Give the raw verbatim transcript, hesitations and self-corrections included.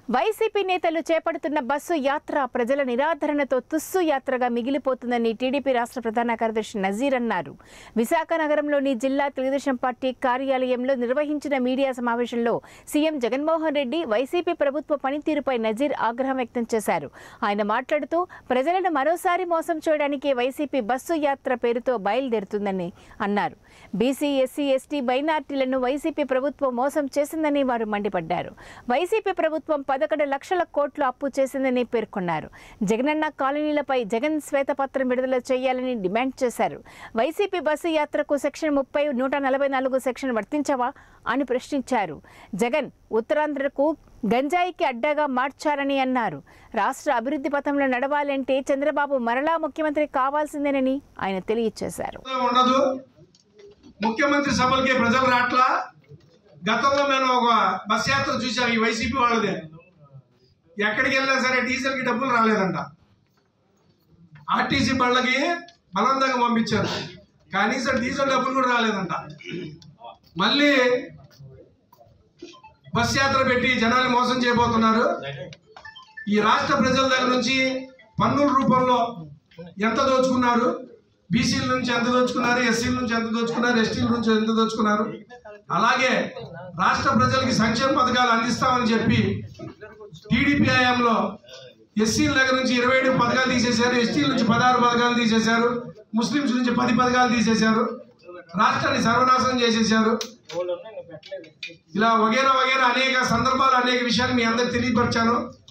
YCP నేతలు చేపడుతున్న bus యాత్ర ప్రజల నిరాదరణతో తుస్సు యాత్రగా మిగిలిపోతుందని టీడీపీ రాష్ట్ర ప్రధాన కార్యదర్శి నజీర్ అన్నారు. విశాఖ నగరంలోని జిల్లా తెలుగుదేశం పార్టీ కార్యాలయంలో నిర్వహించిన మీడియా సమావేశంలో సీఎం జగన్మోహన్ రెడ్డి వైసీపీ ప్రభుత్వ పనితీరుపై నజీర్ ఆగ్రహం వ్యక్తం చేశారు. ఆయన మాట్లాడుతూ ప్రజలను మరోసారి మోసం చేయడానికి వైసీపీ బస్సు యాత్ర పేరుతో బయలుదేరుతుందని అన్నారు. బీసీ, ఎస్సీ, ఎస్టీ, మైనార్టీలను వైసీపీ ప్రభుత్వం మోసం చేసిందని వారు మండిపడ్డారు. వైసీపీ ప్రభుత్వం పదకొండు లక్షల కోట్లు అప్పు చేసిందని పేర్కొన్నారు. జగనన్న కాలనీలపై జగన్ శ్వేతపత్రం విడుదల చేయాలని డిమాండ్ చేశారు. వైసీపీ బస్సు యాత్రకు సెక్షన్ ముప్పై నూట నలభై నాలుగు సెక్షన్ వర్తించవా అని ప్రశ్నించారు. జగన్ ఉత్తరాంధ్రకు గంజాయికి అడ్డాగా మార్చారని అన్నారు. రాష్ట్ర అభివృద్ధి పథంలో నడవాలంటే చంద్రబాబు మరలా ముఖ్యమంత్రి కావాల్సిందేనని ఆయన తెలియజేశారు. ముఖ్యమంత్రి సభలకి ప్రజలు రాట్లా. గతంలో మేము ఒక బస్ యాత్ర చూసాం, ఈ వైసీపీ వాళ్ళదే. ఎక్కడికి వెళ్ళినా సరే డీజిల్కి డబ్బులు రాలేదంట. ఆర్టీసీ బళ్ళకి బలవంతంగా పంపించారు, కనీసం డీజిల్ డబ్బులు కూడా రాలేదంట. మళ్ళీ బస్ యాత్ర పెట్టి జనాలు మోసం చేయబోతున్నారు. ఈ రాష్ట్ర ప్రజల దగ్గర నుంచి పన్నుల రూపంలో ఎంత దోచుకున్నారు, బీసీల నుంచి ఎంత దోచుకున్నారు, ఎస్సీల నుంచి ఎంత దోచుకున్నారు, ఎస్టీల నుంచి ఎంత దోచుకున్నారు. అలాగే రాష్ట్ర ప్రజలకి సంక్షేమ పథకాలు అందిస్తామని చెప్పి టీడీపీ హయాంలో ఎస్సీల దగ్గర నుంచి ఇరవై ఏడు పథకాలు తీసేశారు, ఎస్టీల నుంచి పదహారు పథకాలు తీసేశారు, ముస్లింస్ నుంచి పది పథకాలు తీసేశారు, రాష్ట్రాన్ని సర్వనాశనం చేసేశారు. ఇలా వగేరా వగేరా అనేక సందర్భాలు అనేక విషయాలు మీ అందరికి తెలియపరిచాను.